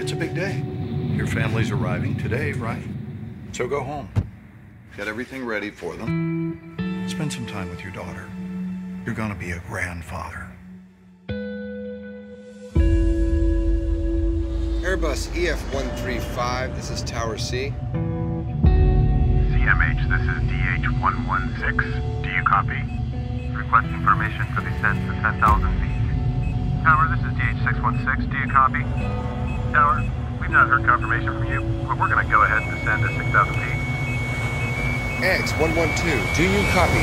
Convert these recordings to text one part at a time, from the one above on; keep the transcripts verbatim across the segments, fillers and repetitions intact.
It's a big day. Your family's arriving today, right? So go home. Get everything ready for them. Spend some time with your daughter. You're gonna be a grandfather. Airbus E F one three five, this is Tower C. C M H, this is D H one one six. Do you copy? Request information for descent to ten thousand feet. Tower, this is D H six one six. Do you copy? Tower, we've not heard confirmation from you, but we're going to go ahead and descend to six thousand feet. X one one two, do you copy?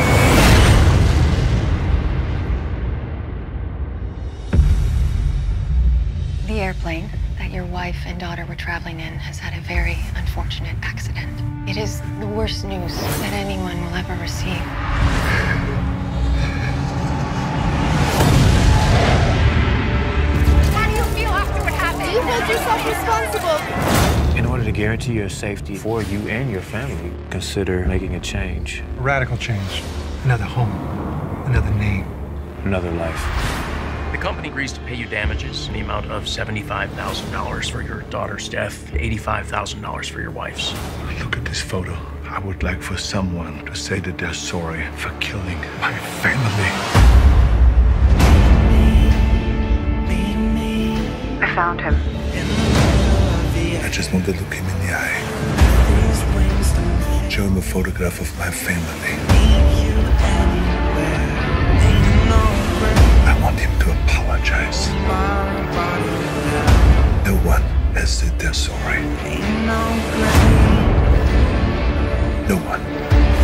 The airplane that your wife and daughter were traveling in has had a very unfortunate accident. It is the worst news that anyone will ever receive. How do you feel after what happened? You hold yourself responsible. In order to guarantee your safety for you and your family, consider making a change. A radical change. Another home. Another name. Another life. The company agrees to pay you damages in the amount of seventy-five thousand dollars for your daughter's death, eighty-five thousand dollars for your wife's. Look at this photo. I would like for someone to say that they're sorry for killing my family. I found him. I just want to look him in the eye. Show him a photograph of my family. I want him to apologize. No one has said they're sorry. No one.